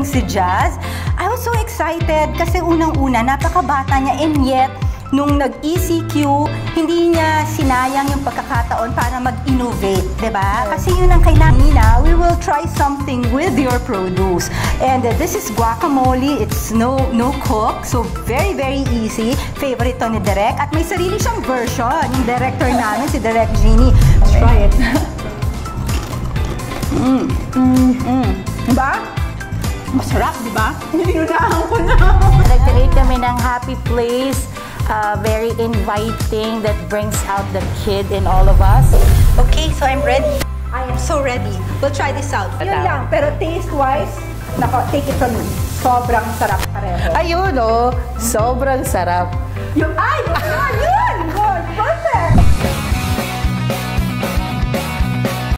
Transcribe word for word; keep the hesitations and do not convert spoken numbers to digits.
itong si Jazz. I was so excited kasi unang-una, napakabata niya, and yet, nung nag-E C Q, hindi niya sinayang yung pagkakataon para mag-innovate, di ba? Kasi yun ang kailangan nila. We will try something with your produce. And uh, this is guacamole. It's no no cook, so very, very easy. Favorite to ni Direk. At may sarili siyang version, yung director namin, si Direk Jeannie. Let's try it. Mm. Mm. Mm. Diba? Masarap, diba? Hinunahan ko na. Nag-create kami ng happy place. Uh, very inviting, that brings out the kid in all of us. Okay, so I'm ready. I am so ready. We'll try this out. Yun lang, pero taste-wise, nako, take it from me. Sobrang sarap pareho. Ayun, oh, sobrang sarap. Yung, ay, yun, yun!